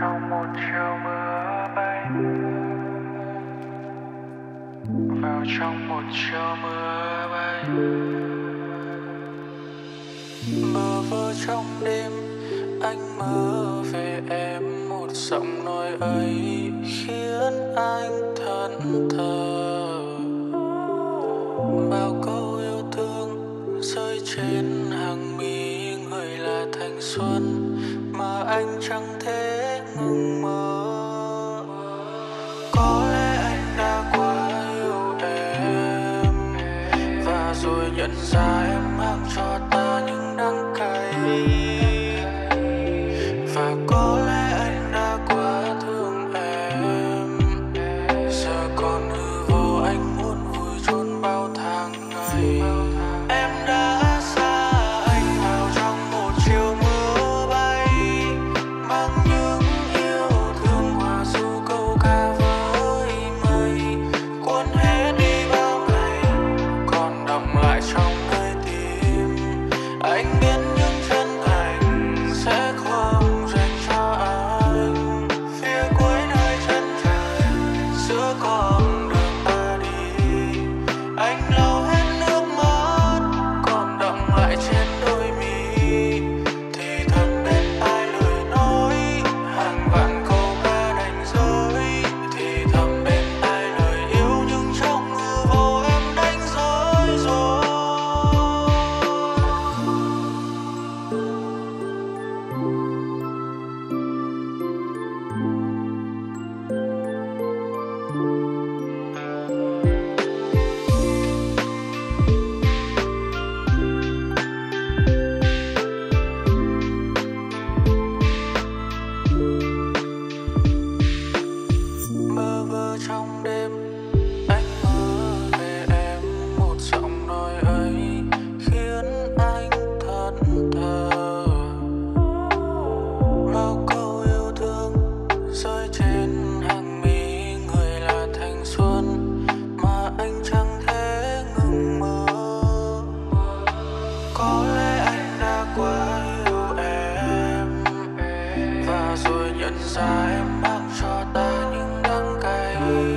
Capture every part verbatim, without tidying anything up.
trong một chiều mưa bay, vào trong một chiều mưa bay, bơ vơ trong đêm anh mơ về em, một giọng nói ấy khiến anh thẫn thờ. Bao câu yêu thương rơi trên hàng mi, người là thanh xuân mà anh chẳng thể ngừng mơ. Có lẽ anh đã quá yêu em, và rồi nhận ra em mang cho ta những đắng cay. Và có lẽ anh đã quá thương em, giờ còn hư vô anh muốn vui chôn bao tháng ngày. Em đã xa anh vào trong một chiều mưa bay, mang những yêu thương hòa du câu ca với mây, cuốn hết đi bao ngày còn đọng lại trong nơi tim. Anh biết những chân thành sẽ không dành cho anh, phía cuối nơi chân trời giữa con đường ta đi. Anh lau hết nước mắt còn đọng lại trên đôi mi, thì thầm bên tai lời nói hàng vạn câu ca đành rơi. Thì thầm bên tai lời yêu nhưng trong hư vô em đánh rơi rồi. Bơ vơ trong đêm anh mơ về em, một giọng nói ấy khiến anh thẫn thờ. Bao câu yêu thương rơi trên hàng mi, người là thanh xuân mà anh chẳng thể ngừng mơ. Có lẽ anh đã quá yêu em, và rồi nhận ra em mang cho ta những đắng cay.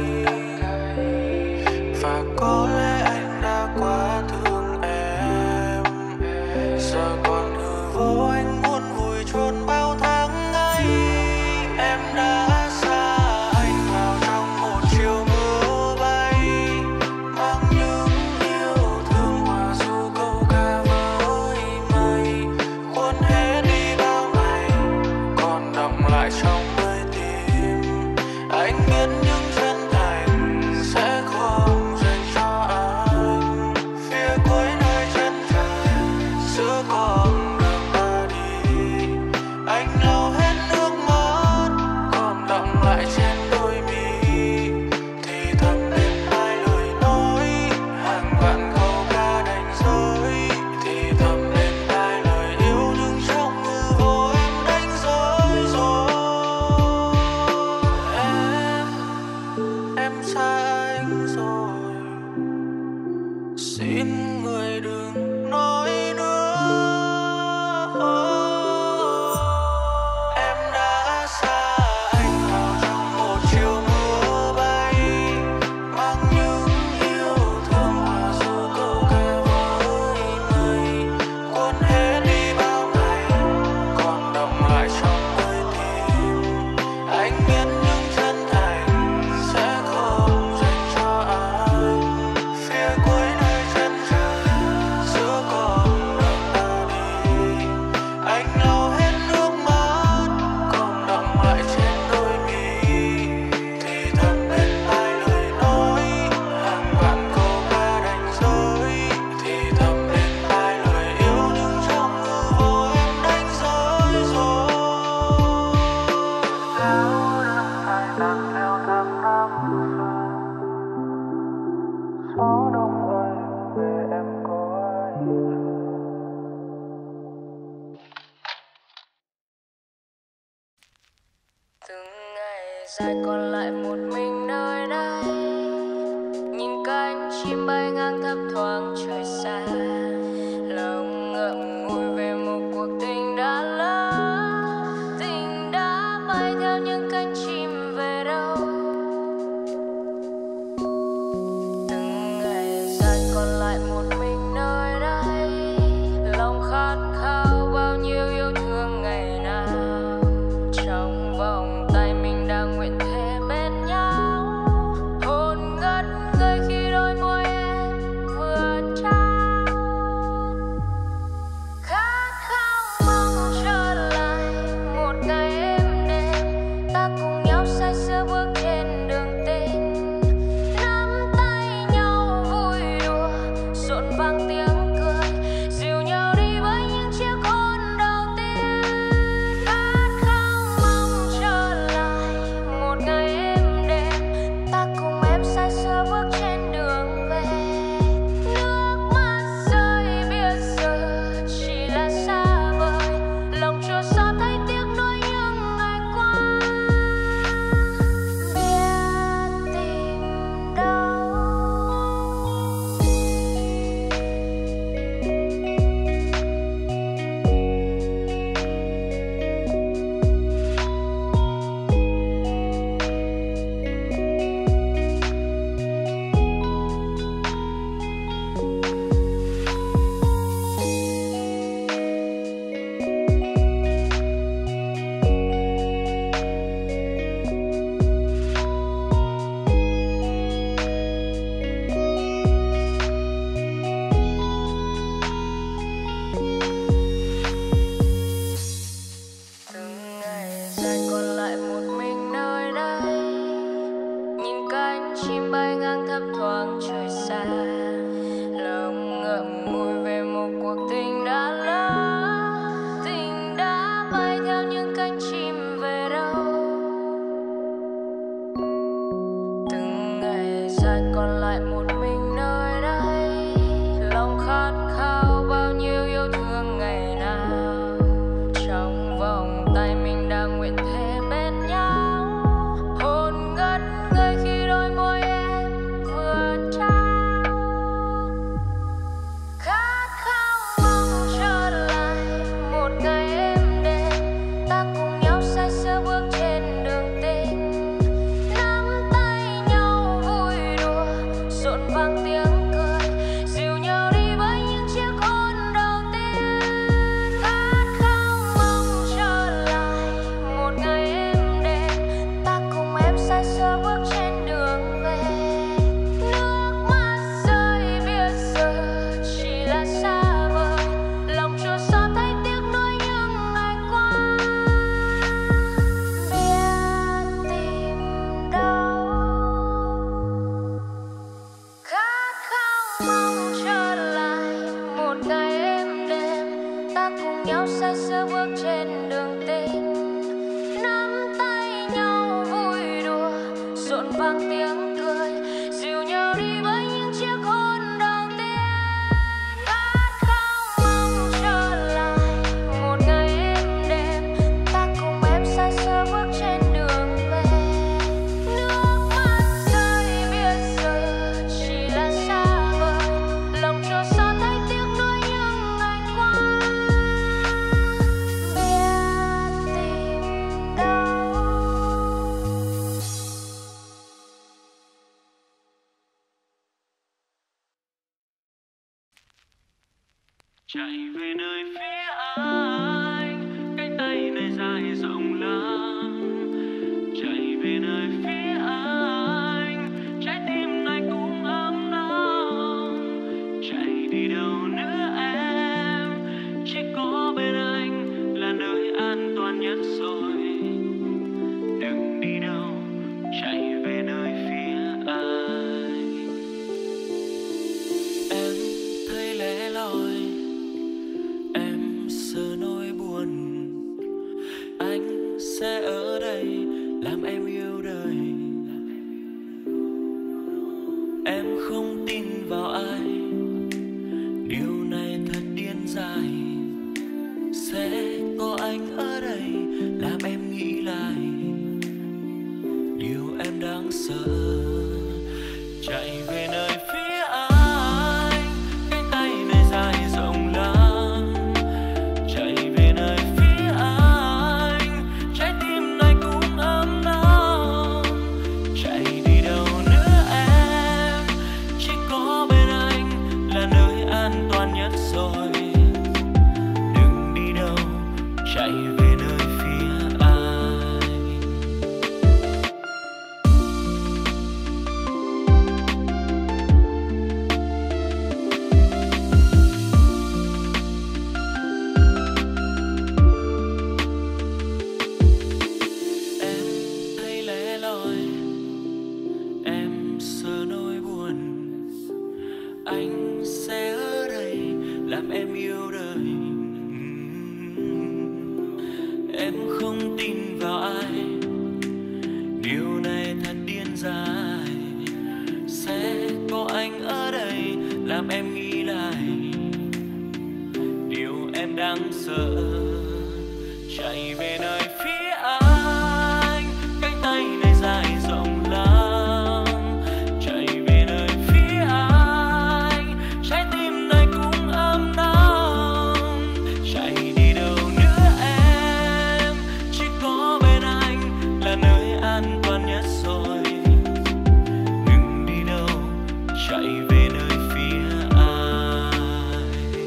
Và có lẽ anh đã quá thương em, giờ còn hư vô anh muốn vui chôn bao tháng ngày. Em đã xa anh vào trong một chiều mưa bay, mang những yêu thương hòa du câu ca với mây, cuốn hết đi bao ngày còn đọng lại trong nơi tim. Anh biết những chân thành sẽ không dành cho anh, phía cuối nơi chân trời giữa con đường ta đi. Anh lau hết nước mắt còn đọng lại trên đôi mi, thì thầm bên tai lời nói hàng vạn câu ca đành rơi. Thì thầm bên tai lời yêu nhưng trong hư vô em đánh rơi rồi. Em, em xa anh rồi, xin người đừng nói nữa. Em đã xa anh vào trong một chiều mưa bay, mang những yêu thương hòa du câu ca với mây, cuốn hết đi bao ngày còn đọng lại trong nơi tim. Anh biết những chân thành sẽ không dành cho anh, phía cuối nơi chân trời giữa con đường ta đi. Anh lau hết nước mắt còn đọng lại trên đôi mi, thì thầm bên tai lời nói hàng vạn câu ca đành rơi. Thì thầm bên tai lời yêu nhưng trong hư vô em đánh rơi rồi. Áo đã phai tàn theo tháng năm rồi, gió đông ơi về em có ai chờ. Từng ngày dài còn lại một mình nơi đây, nhìn cánh chim bay ngang thấp thoáng trời xa, lòng ngậm ngùi về một cuộc tình đã lỡ, tình đã bay theo những chạy về nơi phía anh, cánh tay này dài rộng lắm, chạy về nơi phía anh, trái tim này cũng ấm nóng, chạy đi đâu nữa em, chỉ có bên anh là nơi an toàn nhất rồi, đừng đi đâu, chạy về nơi phía anh. Em thấy lẻ loi, em sợ nỗi buồn, anh sẽ ở đây làm em yêu đời. Em không tin vào ai, điều này thật điên dại, sẽ có anh ở đây làm em nghĩ lại điều em đáng sợ. Chạy về nơi phía anh, cánh tay này dài rộng lắm, chạy về nơi phía anh, trái tim này cũng ấm nóng, chạy đi đâu nữa em, chỉ có bên anh là nơi an toàn nhất rồi, đừng đi đâu, chạy về nơi phía anh. Em thấy lẻ loi, em sợ nỗi buồn, anh sẽ ở đây làm em yêu đời. Em không tin vào ai, điều này thật điên dại, sẽ có anh ở đây làm em nghĩ lại điều em đáng sợ. Chạy về nơi phía anh, cánh tay này dài rộng lắm, chạy về nơi phía anh, trái tim này cũng ấm nóng, chạy đi đâu nữa em, chỉ có bên anh là nơi an toàn nhất rồi, đừng đi đâu, chạy về nơi phía anh.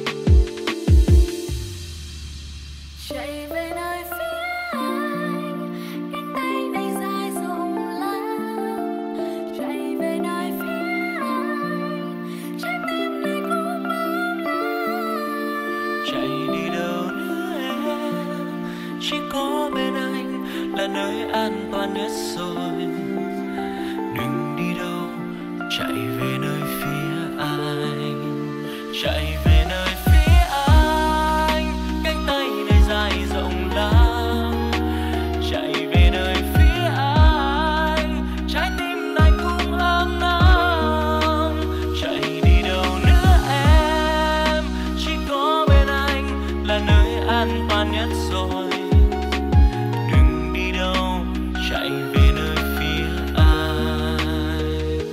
Chạy về nơi phía anh, cánh tay này dài rộng lắm, chạy về nơi phía anh, trái tim này cũng ấm nóng, Chạy đi đâu nữa em, chỉ có bên anh là nơi an toàn nhất rồi, đừng đi đâu, chạy về nơi phía anh. Chạy về nơi phía anh, cánh tay này dài rộng lắm, chạy về nơi phía anh, trái tim này cũng ấm nóng, chạy đi đâu nữa em, chỉ có bên anh là nơi an toàn nhất rồi, đừng đi đâu, chạy về nơi phía anh.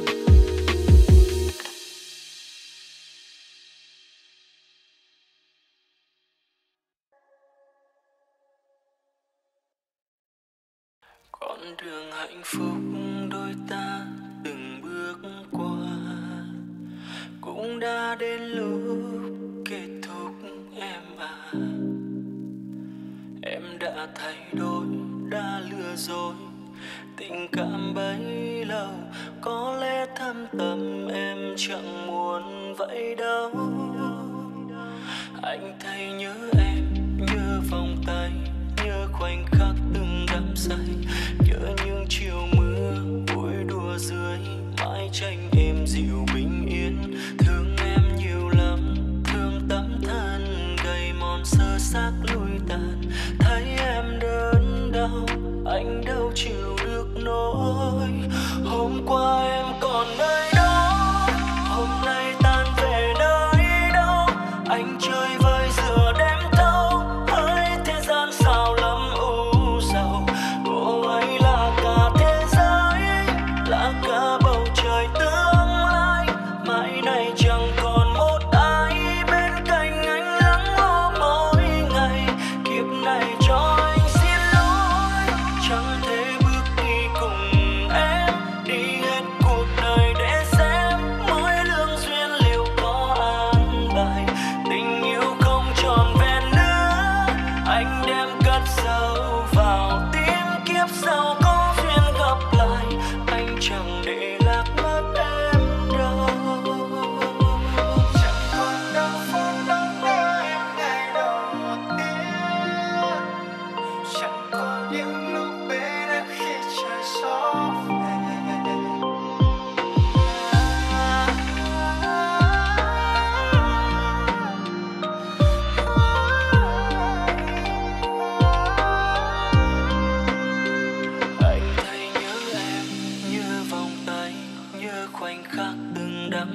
Con đường hạnh phúc đôi ta từng bước qua cũng đã đến lúc kết thúc em à. Em đã thay đổi, đã lừa dối, tình cảm bấy lâu có lẽ thâm tâm em chẳng muốn vậy đâu. Anh thấy nhớ em, nhớ vòng tay, nhớ khoảnh khắc từng đắm say, nhớ những chiều mưa vui đùa dưới mái tranh êm dịu bình yên. Thương em nhiều lắm, thương tấm thân gầy mòn sơ xác lụi tàn, thấy em đớn đau anh đâu chịu được nỗi. Hôm qua em còn nơi đó, hôm nay tan về nơi đâu, anh chơi vơi giữa đêm thâu, hỡi thế gian sao lắm u sầu. Cô ấy là cả thế giới, là cả bầu trời tương lai, mãi này chẳng còn một ai bên cạnh anh lắng lo mỗi ngày. Kiếp này cho anh xin lỗi, chẳng thể bước đi cùng em, đi hết cuộc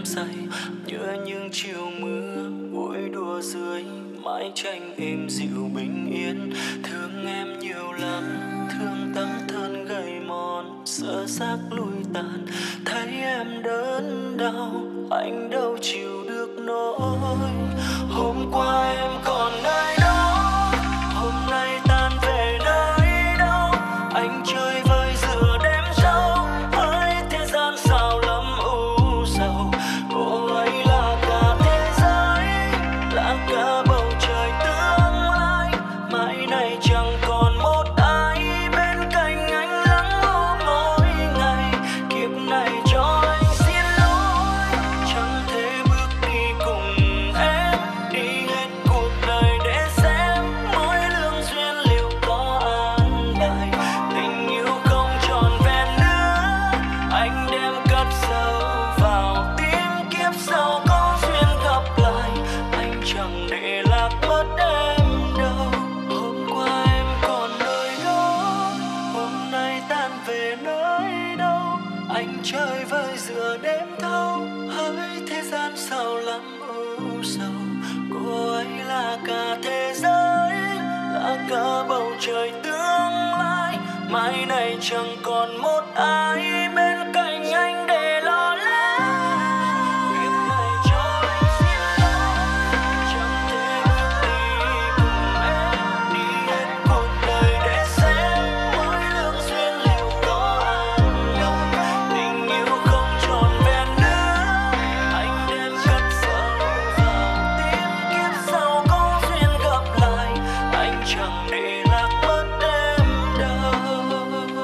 say, nhớ những chiều mưa vui đùa dưới mái tranh êm dịu bình yên. Thương em nhiều lắm, thương tấm thân gầy mòn, sơ xác lụi tàn, thấy em đớn đau, anh đâu chịu được nỗi. Hôm qua em còn nơi đó, hôm nay tan về nơi đâu, anh chơi vơi giữa đêm sâu, hỡi thế gian sao lắm u sầu. Cô ấy là cả thế giới, là cả bầu trời tương lai, mãi này chẳng còn một ai bên cạnh anh lắng lo mỗi ngày. Kiếp này cho anh xin lỗi, chẳng thể bước đi cùng em, đi hết cuộc đời để xem mỗi lương duyên liệu có an bài. Tình yêu không tròn vẹn nữa, anh đem cất sâu vào tim, kiếp sau có duyên gặp lại, anh chẳng để lạc mất em đâu. Hôm qua em còn nơi đó, hôm nay tan về nơi đâu, anh chơi vơi giữa đêm thâu, hỡi thế gian sao lắm u sầu. Cô ấy là cả thế giới, là cả bầu trời tương lai, mai này chẳng còn một ai bên cạnh anh để lo lắng. Kiếp này cho anh xin lỗi, chẳng thể bước đi cùng em, đi hết cuộc đời để xem mỗi lương duyên liệu có an bài. Tình yêu không tròn vẹn nữa, anh đem cất sâu vào tim, kiếp sau có duyên gặp lại, anh chẳng để lạc mất em đâu.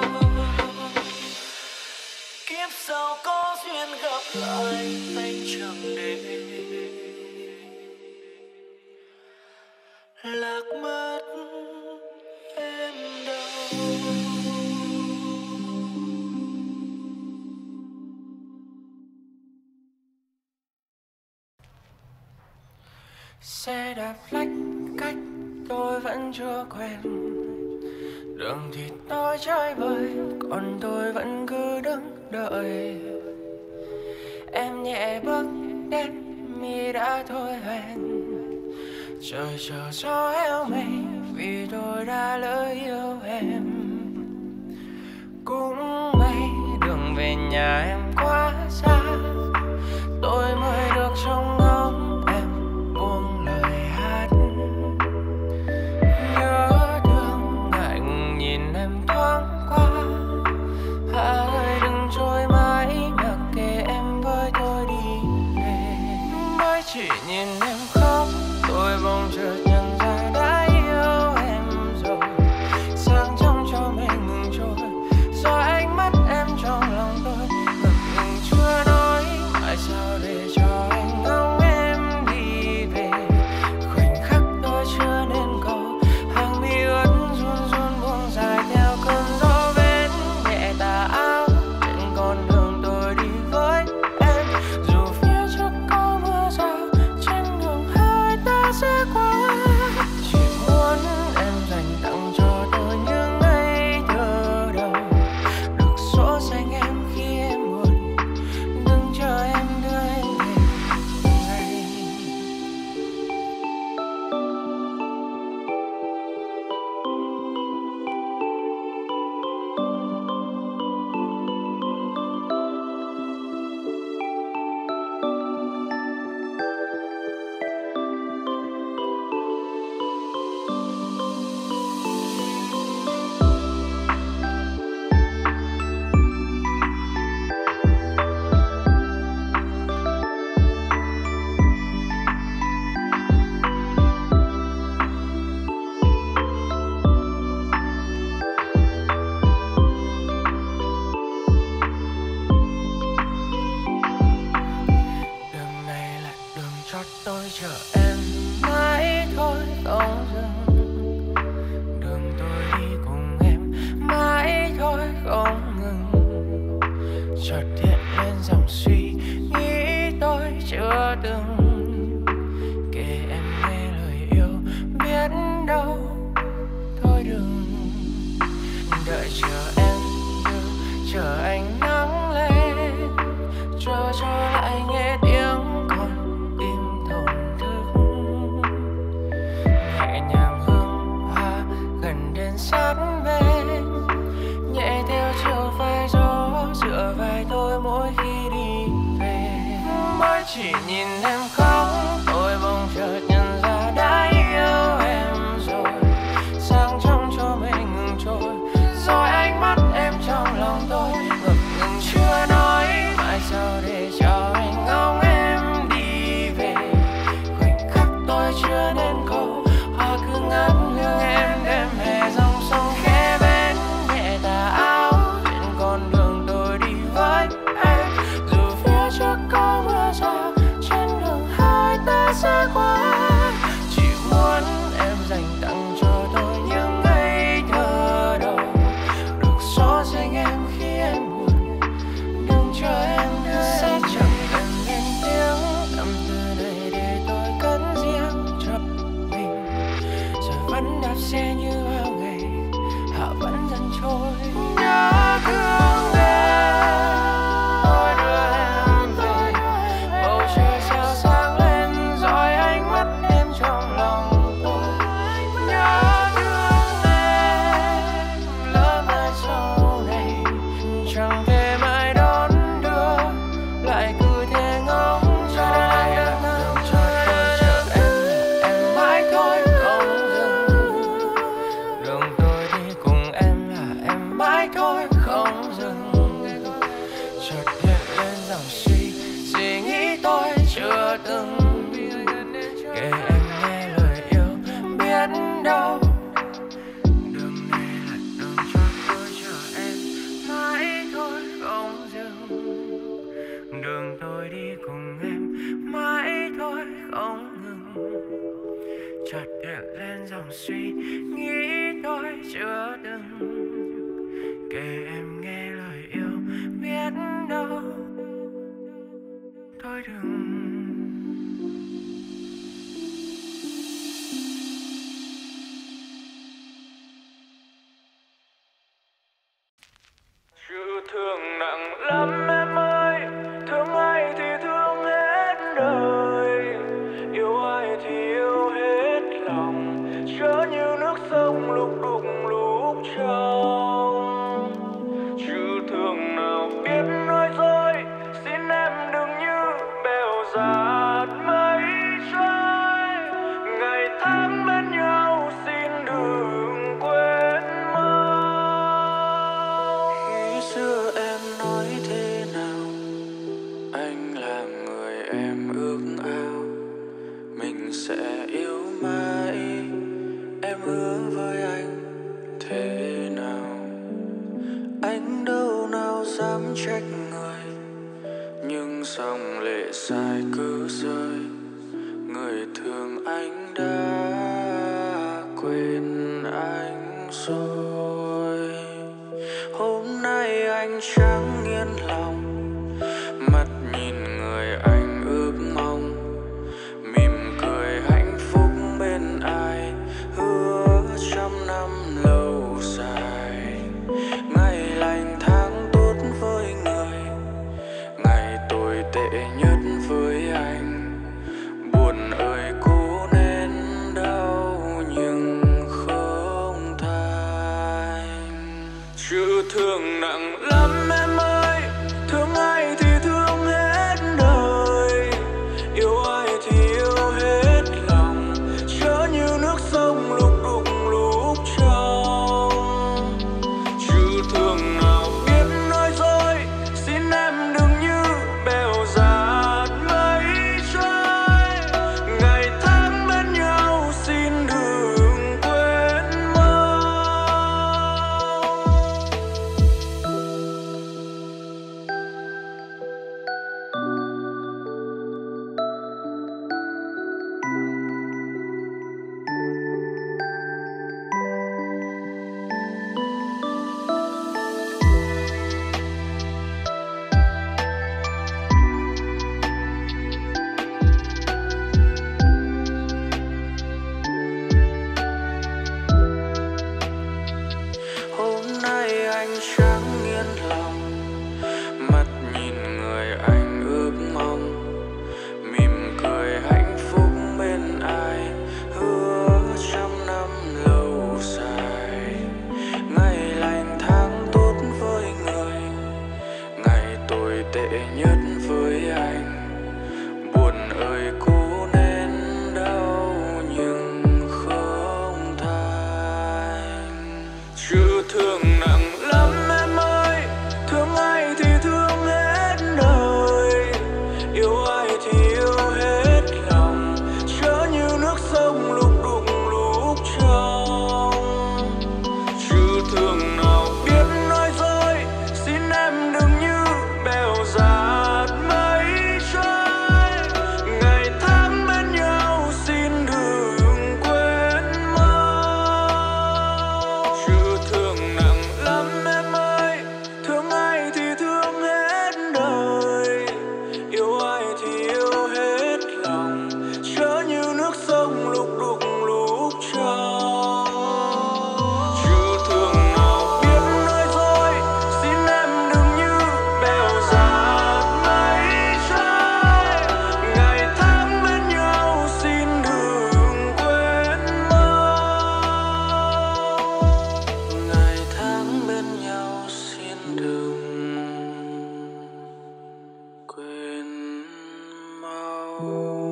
Kiếp sau có duyên gặp lại, anh chẳng để lạc mất em đâu. Xe đạp lách cách tôi vẫn chưa quen, đường thì tôi chơi vơi, còn tôi vẫn cứ đứng đợi. Em nhẹ bước đến mi đã thôi hẹn, trời chờ gió héo mây vì tôi đã lỡ yêu em. Cũng may đường về nhà em quá xa, tôi mới được trông ngóng em buông lời hát. Nhớ thương ngại ngùng nhìn em thoáng qua, hà ơi đừng trôi mãi mặc kệ em với tôi đi về. Mới chỉ nhìn em khóc, tôi bỗng chợt nhận ra đã yêu em rồi. Sáng trong cho mình ngừng trôi, do ánh mắt em trong lòng tôi ngập chỉ nhìn em khóc, tôi bỗng chợt nhận ra đã yêu em rồi. Sáng trong cho mình ngừng trôi, rồi ánh mắt em trong lòng tôi ngập ngừng chưa nói. Mãi sao để cho anh ngóng em đi về, khoảnh khắc tôi chưa nên cầu, hoa cứ ngắt lưng em đêm hè dòng sông khẽ bên nhẹ tà áo trên con đường tôi đi với em. Dù phía trước có mưa rào, trên đường hai ta sẽ qua. Chỉ muốn em dành tặng cho tôi những ngây thơ đầu, được xóa danh em khi em buồn. Đừng chờ em nữa, sẽ chẳng cần lên tiếng tâm tư này để tôi cất riêng cho mình. Rồi vẫn đạp xe như bao ngày, hạ vẫn dần trôi. Nhớ thương em, tôi đưa em về, bầu trời sao sáng lên rồi ánh mắt em trong lòng tôi. Nhớ thương em, lỡ mai sau này chẳng thể mãi đón đưa, lại cứ thế ngóng chờ em nắng cho tôi chờ em. Em mãi thôi không dừng, đường tôi đi cùng em là em mãi thôi không dừng. Chợt hiện lên dòng suy suy nghĩ tôi chưa từng kể em nghe lời yêu, biết đâu đường này là đường cho tôi chờ em mãi thôi không dừng. Đường tôi đi cùng em mãi thôi không ngừng. Chợt hiện lên dòng suy nghĩ tôi chưa từng kể em nghe lời yêu, biết đâu thôi đừng. Chữ thương nặng lắm em ơi, thương ai thì thương hết đời, yêu ai thì yêu hết lòng, chớ như nước sông lúc đục lúc trong. Chữ thương nào biết nói dối, xin em đừng như bèo dạt mây trôi. Ngày tháng bên nhau xin đừng quên mau. Khi xưa em nói thế nào, anh là người em ước ao, mình sẽ yêu mãi. Em hứa với anh thế nào, anh đâu nào dám trách người, nhưng dòng lệ dài cứ rơi. Người thương anh đã quên anh rồi. Hôm nay anh chẳng yên lòng, mắt nhìn người anh ước mong, mỉm cười hạnh phúc bên ai, hứa trăm năm lâu dài. Ngày lành tháng tốt với người, ngày tồi tệ nhất với anh. Buồn ơi cố nên đau nhưng không thành. Chữ thương nặng lắm em ơi, thương ai thì thương hết đời, yêu ai thì yêu hết lòng, chớ như nước sông lúc đục lúc trong. Chữ thương nào biết nói dối, xin em đừng như bèo dạt mây trôi. Ngày tháng bên nhau xin đừng quên mau. Hôm nay anh chẳng yên lòng, mắt nhìn người anh ước mong, mỉm cười hạnh phúc bên ai, hứa trăm năm lâu dài. Ngày lành tháng tốt với người, ngày tồi tệ nhất với anh. đời cũ nên đau nhưng không thành. Chữ thương nặng lắm em ơi, thương ai thì thương hết đời, yêu ai thì yêu hết lòng, chớ như nước sông lúc đụng lúc trong. Chữ thương nào biết nói dối, xin em đừng như bèo dạt mây trôi. Ngày tháng bên nhau xin đừng quên mau. Chữ thương nặng lắm em ơi, thương ai thì thương hết đời, yêu ai thì yêu hết lòng, chớ như nước sông lúc đụng lúc trong. Chữ thương nào biết nói dối, xin em đừng như bèo dạt mây trôi. Ngày tháng bên nhau xin đừng quên mau. Ngày tháng bên nhau xin đừng quên mau.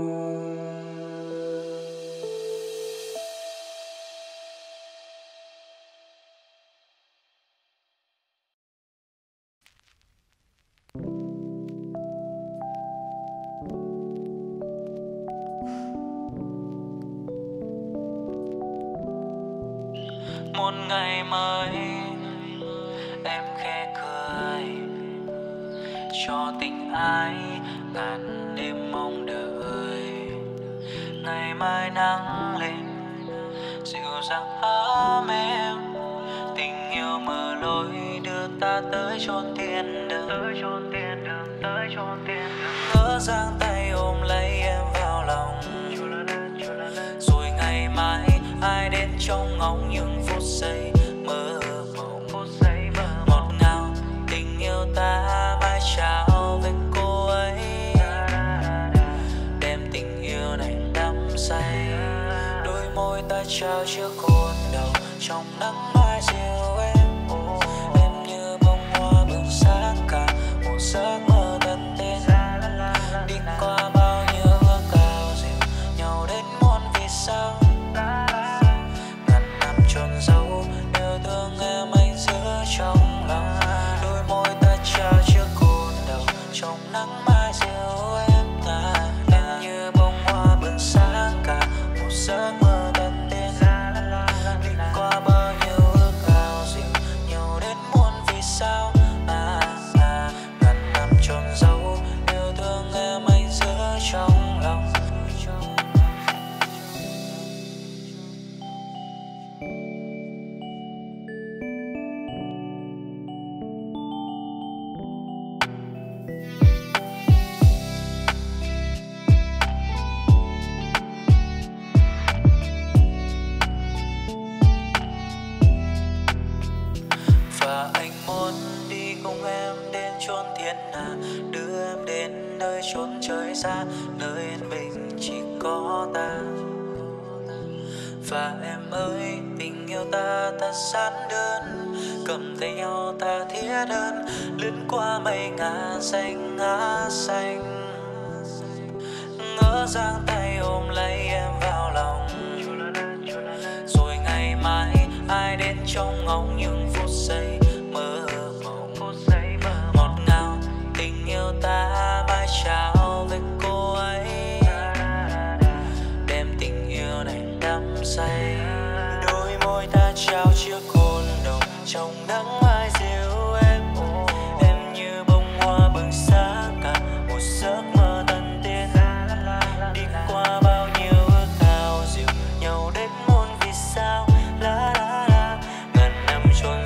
Một ngày mới em khẽ cười, cho tình ái ngàn đêm mong đợi. Ngày mai nắng lên dịu dàng ấm êm, tình yêu mở lối đưa ta tới chốn thiên đường, tới chốn thiên đường, tới chốn thiên đường. Ngỡ giang tay ôm lấy em vào lòng, rồi ngày mai ai đến trong ngóng những phút giây mơ mộng, ngọt ngào tình yêu ta mãi trao về cô ấy, đem tình yêu này đắm say. Đôi môi ta trao chiếc hôn đầu trong nắng mai dịu em. Em như bông hoa bừng sáng cả một giấc mơ thật tên, đi qua bao nhiêu ước ao dịu nhau đến muôn vì sao. Ngàn năm chôn giấu yêu thương em anh giữ trong lòng. Đôi môi ta trao chiếc hôn đầu trong nắng mai dịu em. Em như bông hoa bừng sáng cả một giấc mơ thật tên, đi qua bao nhiêu ước ao dịu nhau đến muôn vì sao. À, à, ngàn năm chôn giấu yêu thương em anh giữ trong lòng. Và anh muốn đi cùng em đến chốn thiên hà, đưa em đến nơi chốn trời xa, nơi yên bình chỉ có ta. Và em ơi tình yêu ta ta giản đơn, cầm tay nhau ta thiết hơn, lướt qua mây ngả xanh ngả xanh. Ngỡ giang tay ôm lấy em vào lòng, rồi ngày mai ai đến trong ngóng những phút giây mơ mộng, ngọt ngào tình yêu ta mãi trao về cô ấy, đem tình yêu này đắm say. Đôi môi ta trao chiếc hôn đầu trong nắng mai dịu em. Em như bông hoa bừng sáng cả một giấc mơ thần tiên, đi qua bao nhiêu ước ao dịu nhau đến muôn vì sao. La la la, ngàn năm trôi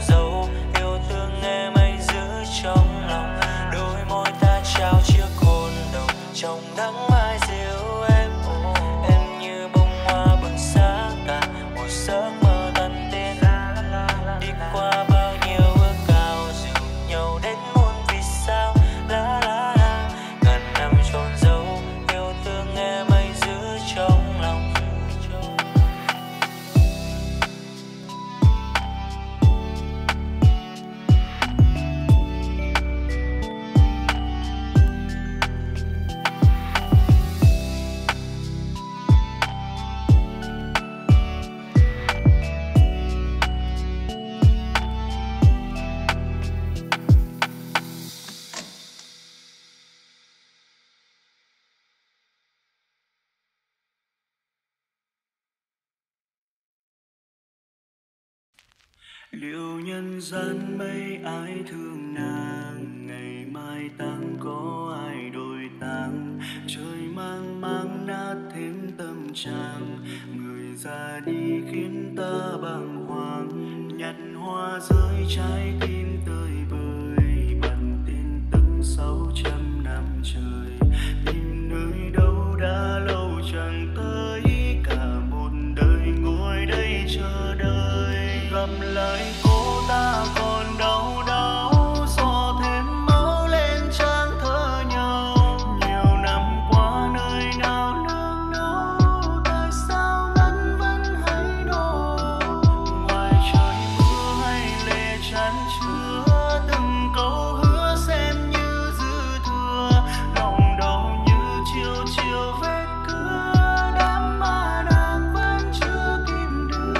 liệu nhân gian mấy ai thương nàng, ngày mai tang có ai đổi tang, trời mang mang nát thêm tâm trạng, người ra đi khiến ta bàng hoàng, nhặt hoa rơi trái tim tơi bời, bận tin tức sáu trăm năm trời, tìm nơi đâu đã lâu chẳng tới, cả một đời ngồi đây chờ đợi, gặp lại cô ta còn đau đớn gió thêm máu lên trang thơ nhau, nhiều năm qua nơi nào nương náu, tại sao mắt vẫn hay đổ, ngoài trời mưa hay lệ chan chứa, từng câu hứa xem như dư thừa, lòng đau như chiều chiều vết cưa, đám ma nàng vẫn chưa kìm được.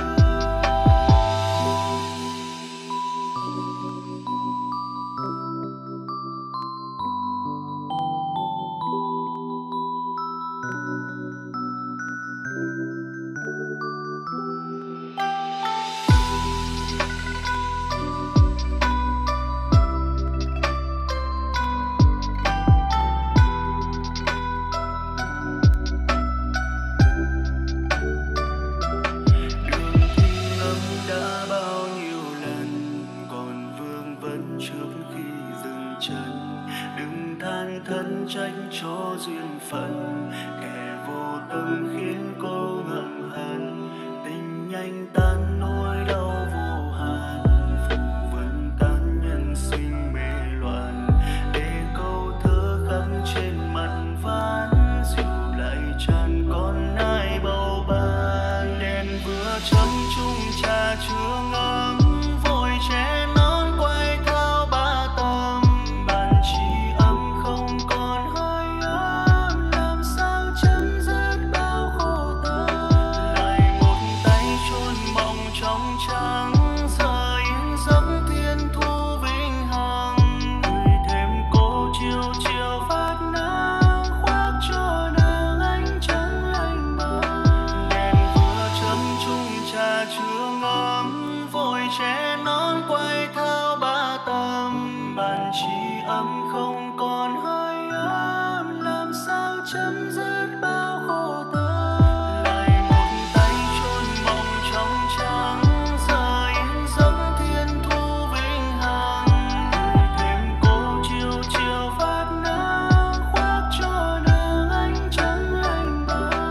Đường thiên ngâm đã bao nhiêu lần, còn vương vấn trước khi dừng chân, đừng than thân trách cho duyên phận, kẻ vô tâm khiến cô ngậm hận, tình nhanh tan nỗi đau vô hạn, phù vân tan nhân sinh mê loạn, để câu thơ khắc trên mặt ván, dịu lại tràn còn ai bầu ban, đèn vừa chấm chung trà chưa ngấm, vội che nón quay thao ba tầng, bàn chỉ âm không còn hơi ấm, làm sao chấm dứt bao khổ tâm, lại một tay chôn mộng trong trắng, giờ yên giấc thiên thu vĩnh hằng, gửi thêm cô chiều chiều phát nắng, khoác cho nàng ánh trắng lạnh băng, đèn vừa chấm chung trà chưa ngấm, vội che nón quay thao ba tầng, bàn chỉ âm không còn hơi ấm, làm sao chấm dứt bao khổ tâm, lại một tay chôn mộng trong trắng, giờ yên giấc thiên thu vĩnh hằng, gửi thêm cô chiều chiều phát nắng, khoác cho nàng ánh trắng lạnh băng.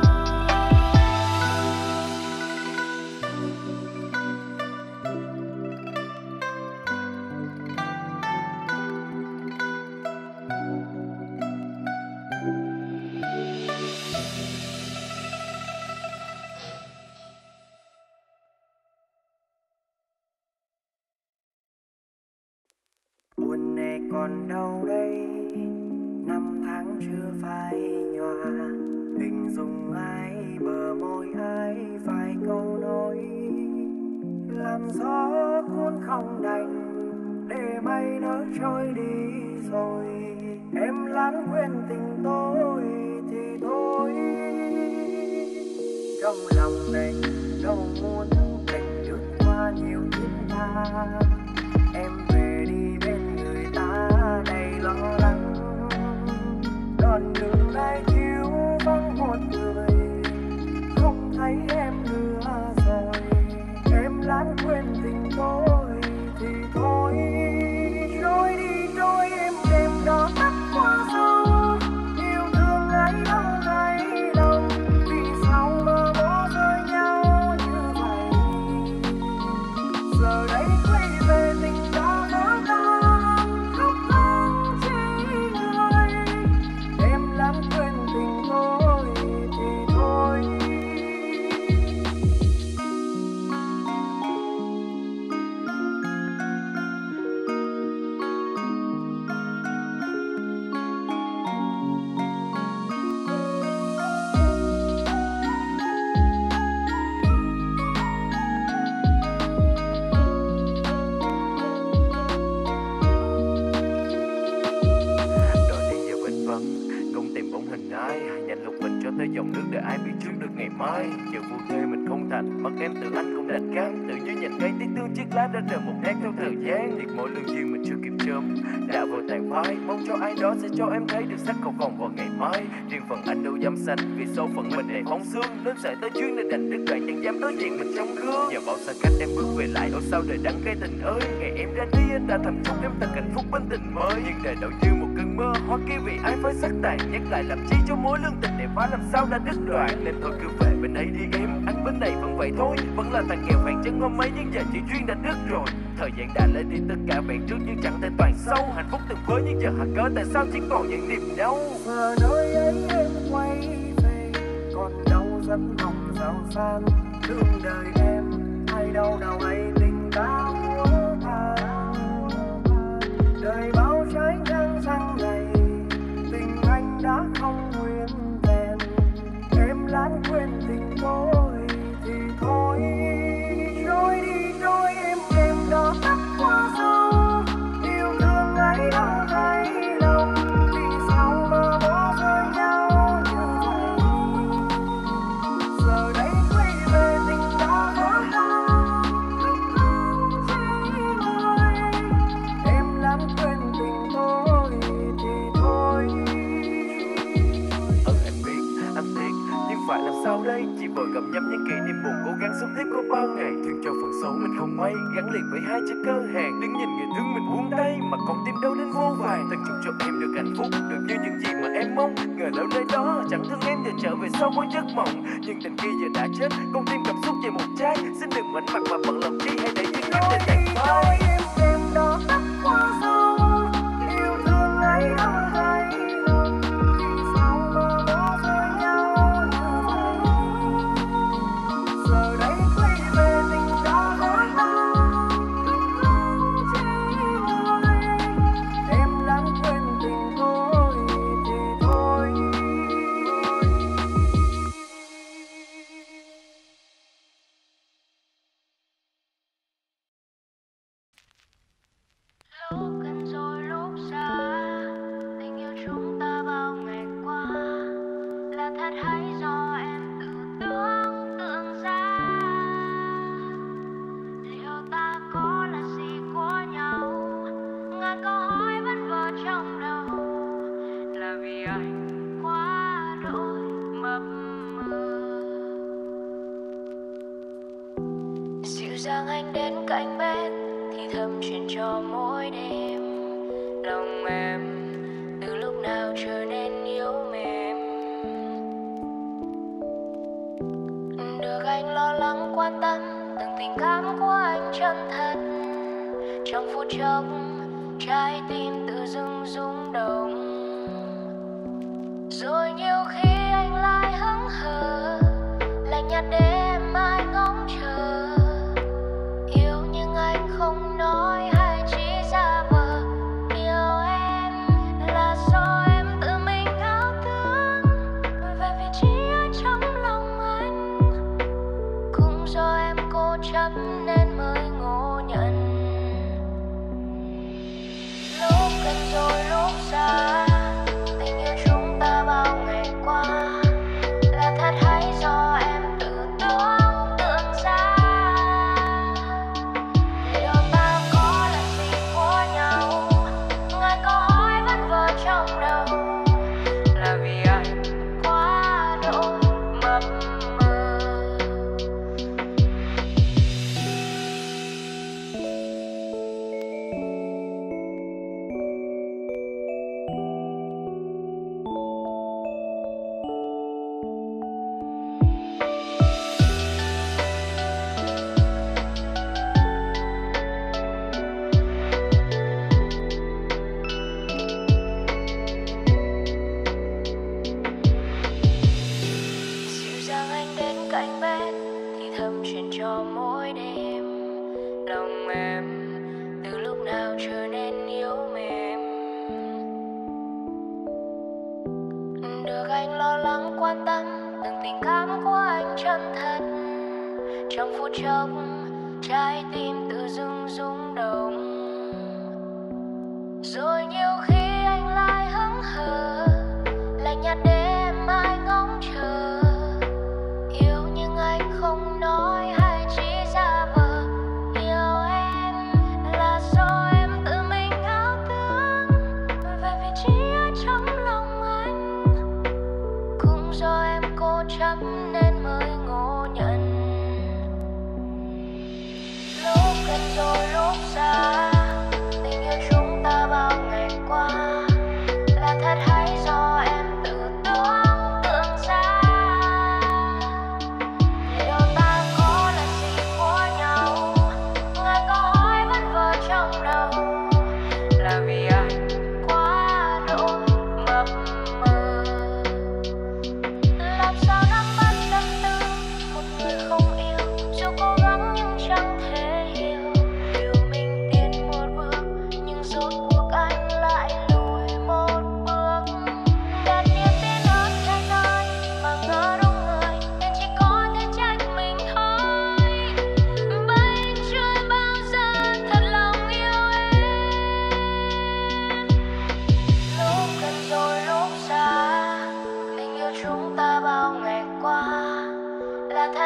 buồn này còn đâu đây, năm tháng chưa phai nhòa, hình dung ai bờ môi ai vài câu nói, làm gió cuốn không đành để mây nó trôi đi rồi, em lãng quên tình tôi thì thôi, trong lòng này đâu muốn tình lướt qua nhiều thiên tha, em về đi bên người ta đầy lo lắng, đoạn đường lại thiếu vắng một người, không thấy em nữa rồi, em lãng quên tình tôi thì thôi, trôi đi trôi em đêm đó tắt qua sông, yêu thương ấy không thấy lòng, vì sao mơ bỏ rơi nhau như vậy, giờ đây quay về dòng nước để ai biết trước được ngày mai. Giờ vô thê mình không thành, mất em tự anh không đành cam. Tự như nhành cây tiếc thương chiếc lá đã rời một nét theo thời gian. Liệt mỗi lương duyên mình chưa kịp chớm đã vội tàn phai. Mong cho ai đó sẽ cho em thấy được sắc không còn vào ngày mai. Riêng phần anh đâu dám xanh vì số phận mình đầy phóng sương. Lớn sợi tới chuyến nên đành đứt đoạn chẳng dám đối diện mình trong gương. Giờ bao xa cách em bước về lại ở sau đời đắng cay tình ơi. Ngày em ra đi anh đã thầm chúc em thật hạnh phúc bên tình mới. Nhưng đời đâu như một cơn mơ hoa kia vì ai phải sắc tàn. Nhắc lại làm chi cho mối lương tình để phá làm sao đã đứt đoạn. Nên thôi cứ về bên ấy đi em, anh bên này vẫn vậy thôi. Vẫn là thằng nghèo vàng chân hôm ấy nhưng giờ chỉ duyên đã đứt rồi. Thời gian đã lấy đi tất cả vẹn trước nhưng chẳng thể toàn sâu. Hạnh phúc từng với nhưng giờ hạt cớ tại sao chỉ còn những niềm đau. Giờ nơi ấy em quay về còn đâu rất mong giàu sang. Đường đời em hay đâu nào hay tình tao đời bao trái ngang sang ngày tình anh đã không nguyên vẹn. Em lãng quên tình tôi thì thôi trôi đi trôi em em đó tắt qua sâu. Yêu thương ấy đâu thấy đâu vì sao mà bỏ rơi nhau như vậy. Giờ đây quay về tình đã quá lâu lúc không chỉ lời em lãng quên tình tôi thì thôi. Ừ anh biết, anh tiếc nhưng phải làm sao đây. Chỉ vội gặm nhấm những kỷ niệm buồn cố gắng sống tiếp có bao ngày. Thương cho phần số mình không may gắn liền với hai chữ cơ hàng. Đứng nhìn người thương mình buông tay mà còn tim đâu đến vô vàn. Từng chúc cho em được hạnh phúc được như những gì mà em mong. Ngờ đâu nơi đó chẳng thương em để trở về sau mỗi giấc mộng. Nhưng tình kia giờ đã chết con tim cảm xúc về một trái. Xin đừng mảnh mặt mà bận lòng chi hãy để duyên kiếp để tàn phai. Em em đó tắt qua sâu. Yêu thương ấy đâu thấy đâu vì sao mà bỏ rơi nhau như vậy. Giờ đây quay về tình đã quá lâu lúc không chỉ lời em lãng quên tình tôi thì thôi. Lúc gần rồi lúc xa, tình yêu chúng ta bao ngày qua là thật hay do em tự tưởng tượng ra. Liệu ta có là gì của nhau? Ngàn câu hỏi vẫn vờ trong đầu là vì anh quá đỗi mập mờ. Dịu dàng anh đến cạnh bên thì thầm chuyện cho mỗi đêm. Lòng em từ lúc nào trở nên yếu mềm. Được anh lo lắng quan tâm từng tình cảm của anh chân thật. Trong phút chốc trái tim tự dưng rung động. Rồi nhiều khi anh lại hững hờ lạnh nhạt để em mãi ngóng chờ. Yêu nhưng anh không nói hay chỉ giả vờ. Yêu em là do em tự mình ảo tưởng về vị trí ở trong lòng anh. Cũng do em cố chấp nên mới ngộ nhận. Lúc gần rồi lúc xa, tình yêu chúng ta bao ngày qua là thật hay do em tự tưởng tượng ra. Liệu ta có là gì của nhau? Ngàn câu hỏi vẫn vờ trong đầu là vì anh quá đỗi mập mờ. Dịu dàng anh đến cạnh bên thì thầm chuyện cho mỗi đêm. Lòng em từ lúc nào trở nên yếu mềm. Được anh lo lắng quan tâm từng tình cảm của anh chân thật. Trong phút chốc trái tim tự dưng rung động. Rồi nhiều khi anh lại hững hờ lạnh nhạt để em mãi ngóng chờ.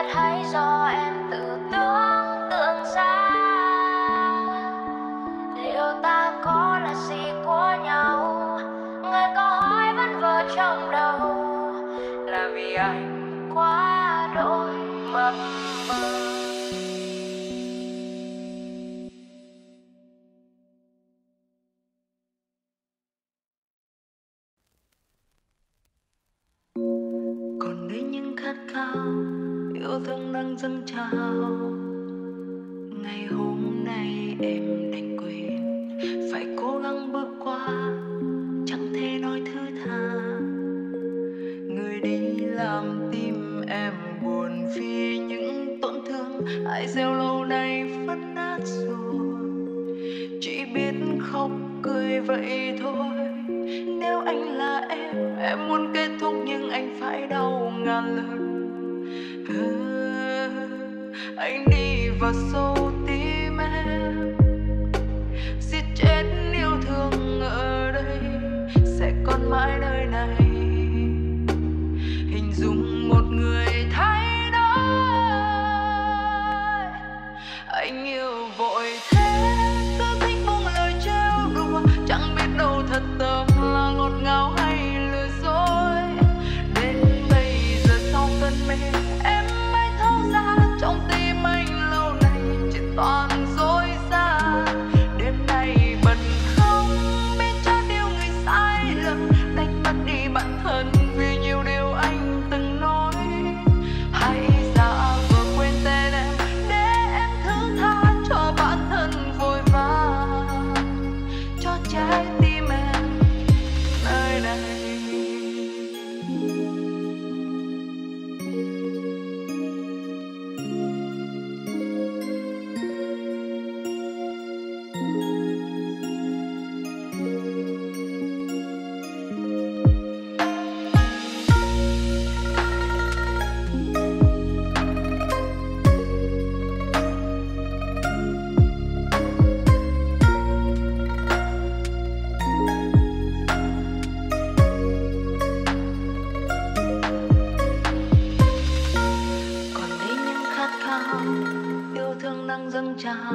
hay do em tự tưởng tượng ra, liệu ta có là gì của nhau? Người câu hỏi vẫn vờ trong đầu, là vì anh quá đỗi mập mờ. Còn đây những khát khao yêu thương đang dâng trào, ngày hôm nay em đành quên, phải cố gắng bước qua, chẳng thể nói thứ tha. Người đi làm tim em buồn vì những tổn thương ai gieo lâu nay vẫn nát rồi, chỉ biết khóc cười vậy thôi. Nếu anh là em, em muốn kết thúc nhưng anh phải đau ngàn lần. Ừ, anh đi vào sâu tim em, giết chết yêu thương ở đây, sẽ còn mãi nơi này. Hình dung một người thay đổi, anh yêu vội thế, cứ thích buông lời trêu đùa, chẳng biết đâu thật tâm là ngọt ngào hay lừa dối. Đến bây giờ sau cơn mê em mới thấu ra, trong tim anh lâu nay chỉ toàn dối gian. Đêm nay bật khóc biết cho điều người sai lầm, đánh mất đi bản thân vì nhiều điều anh từng nói. Hãy giả vờ quên tên em để em thứ tha cho bản thân vội vã, cho trái tim em nơi này. Còn đây những khát khao yêu thương đang dâng trào,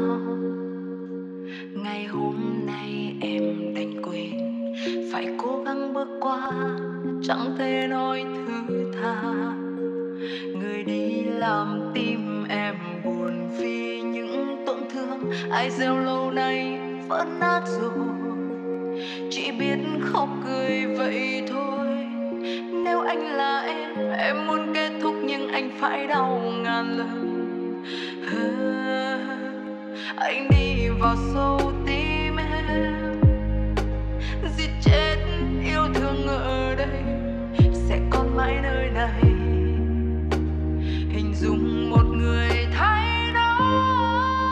ngày hôm nay em đành quên, phải cố gắng bước qua, chẳng thể nói thứ tha. Người đi làm tim em buồn vì những tổn thương ai gieo lâu nay vẫn nát rồi, chỉ biết khóc cười vậy thôi. Nếu anh là em, em muốn kết thúc nhưng anh phải đau ngàn lần. Ừ, anh đi vào sâu tim em, giết chết yêu thương ở đây, sẽ còn mãi nơi này. Hình dung một người thay đổi,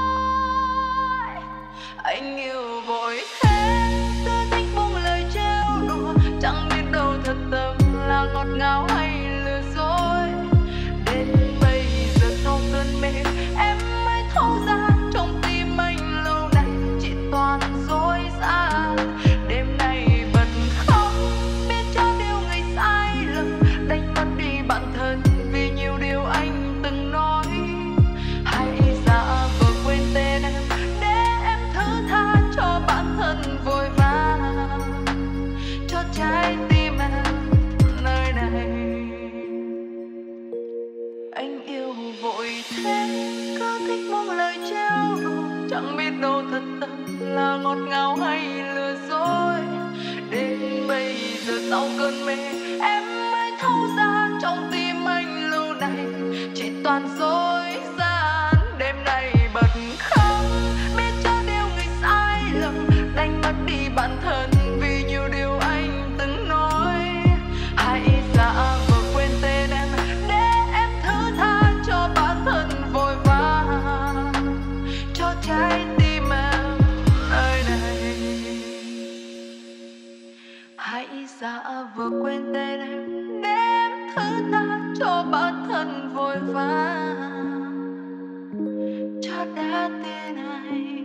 anh yêu vội thế, cứ thích buông lời trêu đùa, chẳng biết đâu thật tâm là ngọt ngào hay lừa dối. Đến bây giờ sau cơn mê em mới thấu ra, trong tim anh lâu nay chỉ toàn dối gian. Đêm nay bật khóc biết cho điều người sai lầm, đánh mất đi bản thân vì nhiều điều anh từng nói. Hãy giả vờ quên tên em để em thứ tha cho bản thân vội vã, cho trái tim em nơi này. Anh yêu vội thế, cứ thích buông lời trêu đùa, chẳng biết đâu thật tâm là ngọt ngào hay lừa dối. Đến bây giờ sau cơn mê em mới thấu ra, trong tim anh lâu nay chỉ toàn dối gian. Đêm nay bật khóc biết cho điều người sai lầm, đánh mất đi bản thân vì nhiều điều anh từng nói. Hãy giả vờ quên tên em để em thứ tha cho bản thân vội vã, cho trái tim em nơi này. Hãy giả vờ quên tên em để em thứ tha cho bản thân vội vã, cho đã tên này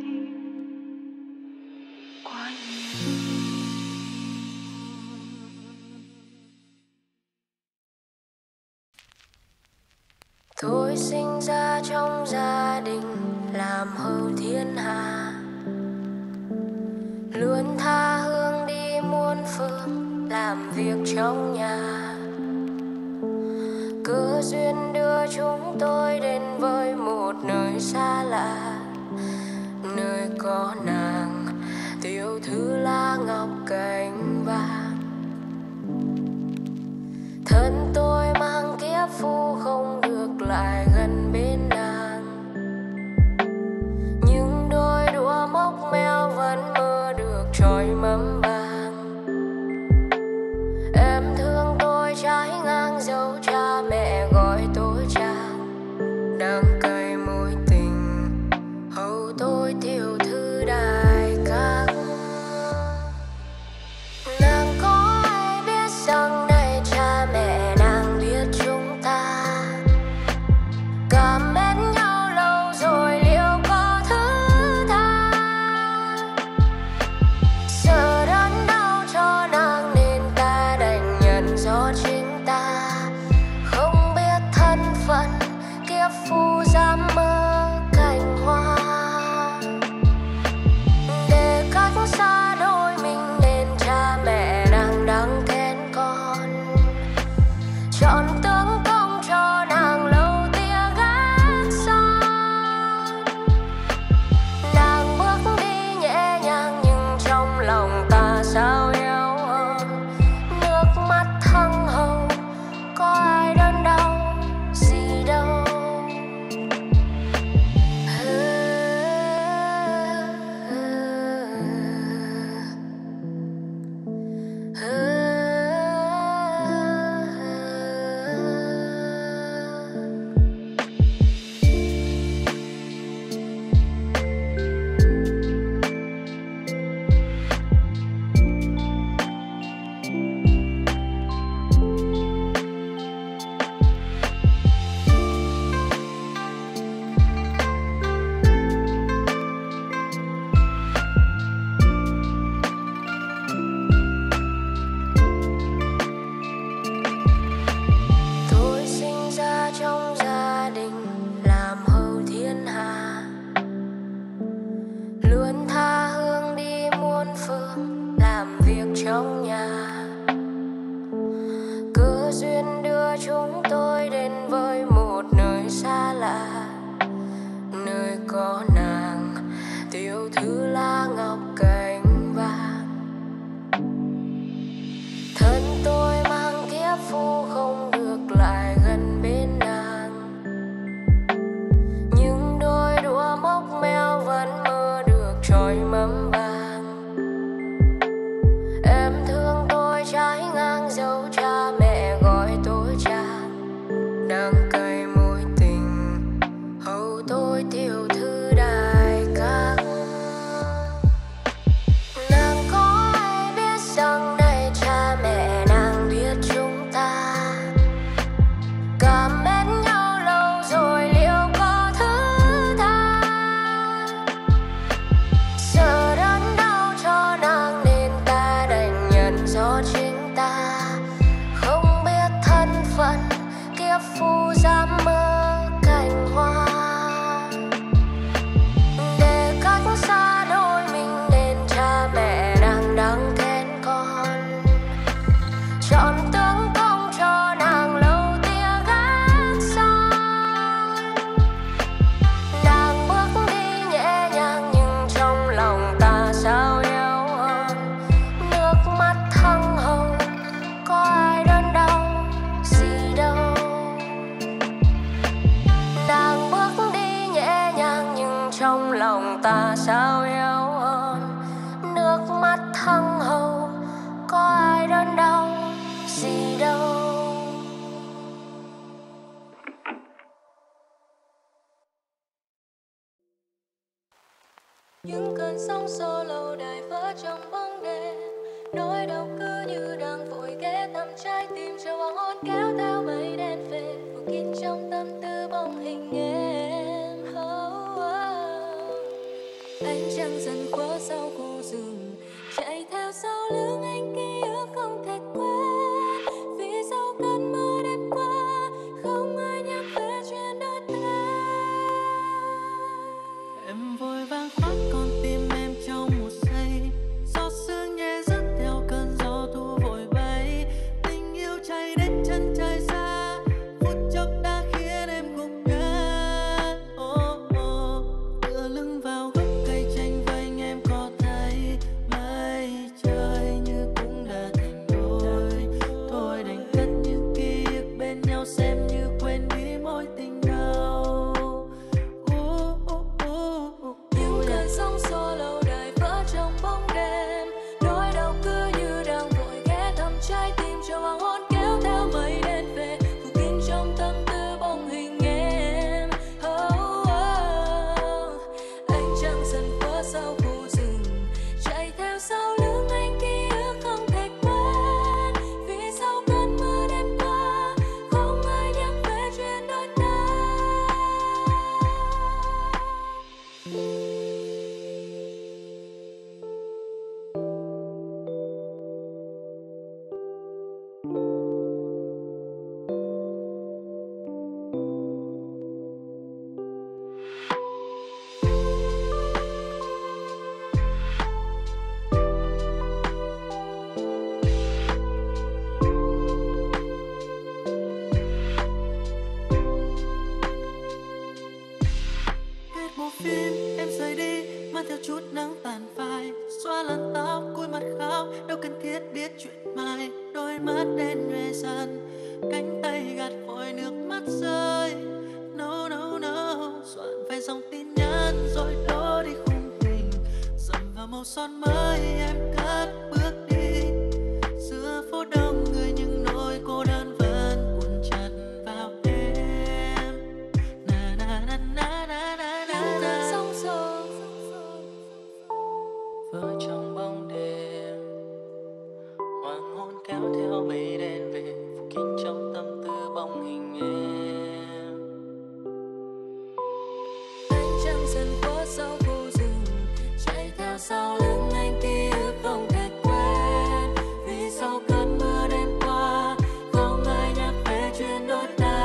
quá nhiều. Tôi sinh ra trong gia đình làm hầu thiên hạ, luôn tha hương đi muôn phương làm việc trong nhà. Cơ duyên đưa chúng tôi đến với một nơi xa lạ, nơi có nàng tiểu thư lá ngọc cành vàng. Thân tôi mang kiếp phu không được lại gần bên nàng, nhưng đôi đũa móc meo vẫn mơ được trôi mâm vàng. Em thương tôi trái ngang dấu cha mẹ gọi tôi chàng, đang cay môi tình hầu tôi tiểu thư đại các. Nàng có ai biết rằng này cha mẹ nàng biết chúng ta cảm mến nhau lâu rồi liệu có thứ tha. Sợ đớn đau cho nàng nên ta đành nhận do chính ta không biết thân phận kiếp phu dám mơ cành hoa. Để cách xa đôi mình nên cha mẹ nàng đang kén con, chọn tướng công cho nàng lâu tia gác son. Nàng bước đi nhẹ nhàng nhưng trong lòng ta sao yếu ớt, nước mắt thăng hồng có ai đớn đau gì đâu. Tôi sinh ra trong gia đình làm hầu thiên hạ, luôn tha hương đi muôn phương làm việc trong nhà. Cơ duyên đưa chúng tôi đến với một nơi xa lạ, nơi có nàng tiểu thư lá ngọc cành vàng. Thân tôi mang kiếp phu không được lại gần bên nàng, nhưng đôi đũa móc meo vẫn mơ được trôi mâm vàng. Em thương tôi trái ngang dấu cha mẹ gọi tôi chàng, đang cay môi tình hầu tôi tiểu thư đại các. Nàng có ai biết rằng này cha mẹ nàng biết chúng ta cảm mến nhau lâu rồi liệu có thứ tha. Sợ đớn đau cho nàng nên ta đành nhận do chính ta không biết thân phận kiếp phu dám mơ cành hoa. Để cách xa đôi mình nên cha mẹ nàng đang kén con, chọn tướng công cho nàng lâu tia gác son. Nàng bước đi nhẹ nhàng nhưng trong lòng ta sao yếu ớt, nước mắt thăng hồng có ai đớn đau gì đâu. Nàng bước đi nhẹ nhàng nhưng trong lòng ta sao yếu ớt, nước mắt thăng hồng có ai đớn đau gì đâu. Những cơn sóng xô lâu đài vỡ trong bóng đêm, nỗi đau cứ như đang vội ghé thăm trái tim cho hoàng hôn kéo theo mây đen về phủ kín trong tâm tư bóng hình em. Oh, oh. Ánh trăng dần khuất sau khu rừng, chạy theo sau lưng anh ký ức không thể quên. Vì sau cơn mưa đêm qua không ai nhắc về chuyện cần thiết biết chuyện mai. Đôi mắt đen nhòe dần, cánh tay gạt vội nước mắt rơi. No no no, soạn vài dòng tin nhắn rồi đổ đi khung tình. Dần vào màu son mới em cất bước đi. Giữa phố đông người nhưng nỗi cô đơn vẫn cuộn chặt vào em. Na na na na na na na na. Sóng xô Vỡ trong bóng đêm, hoàng hôn kéo theo mây đen về, phủ kín trong tâm tư bóng hình em. ánh trăng dần khuất sau khu rừng, chạy theo sau lưng anh ký ức không thể quên. Vì sau cơn mưa đêm qua không ai nhắc về chuyện đôi ta.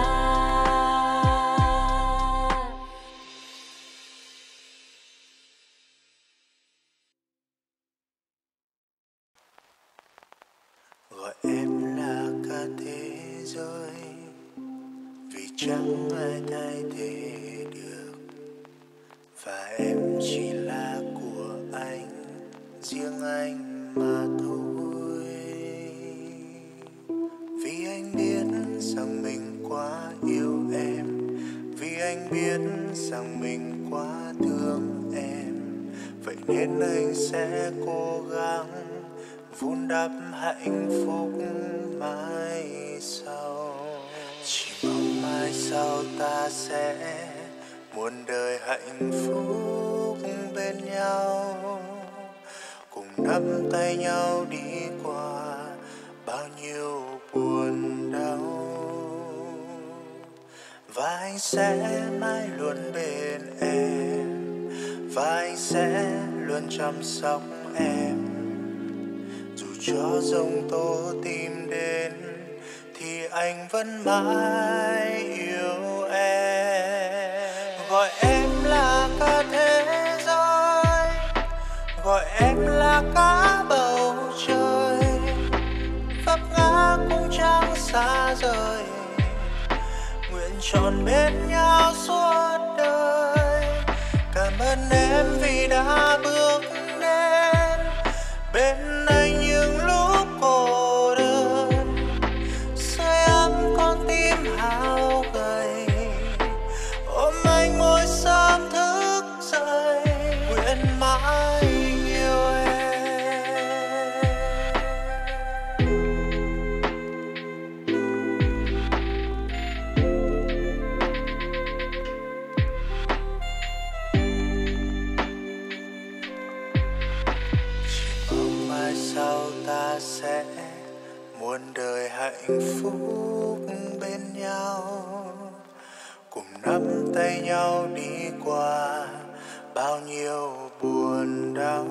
Gọi em là cả thế giới, vì chẳng ai thay thế được. Và em chỉ là của anh, riêng anh mà thôi. Vì anh biết rằng mình quá yêu em, vì anh biết rằng mình quá thương em. Vậy nên anh sẽ cố gắng vun đắp hạnh phúc mai sau. Chỉ mong mai sau ta sẽ muôn đời hạnh phúc bên nhau, cùng nắm tay nhau đi qua bao nhiêu buồn đau. Và anh sẽ mãi luôn bên em, và anh sẽ luôn chăm sóc em. Dù cho giông tố tìm đến thì anh vẫn mãi yêu em. Gọi em là cả thế giới, gọi em là cả bầu trời. Vấp ngã cũng chẳng xa rời, nguyện tròn bên nhau suốt đời. Cảm ơn em vì đã bước đến bên anh những lúc cô đơn. Sưởi ấm con tim hao gầy, ôm anh mỗi sớm thức dậy. Nguyện mãi yêu em. Chỉ mong mai sau ta sẽ muôn đời hạnh phúc bên nhau, cùng nắm tay nhau đi qua bao nhiêu buồn đau.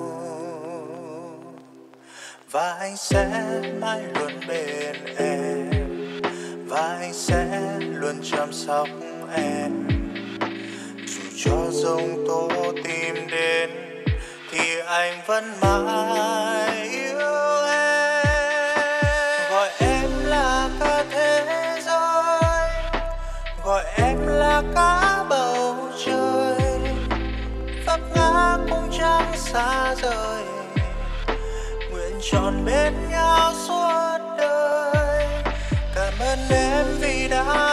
Và anh sẽ mãi luôn bên em, và anh sẽ luôn chăm sóc em. Dù cho giông tố tìm đến thì anh vẫn mãi yêu em. Gọi em là cả thế giới, gọi em là cả bầu trời. Vấp ngã cũng chẳng xa rời, nguyện tròn bên nhau suốt đời. Cảm ơn em vì đã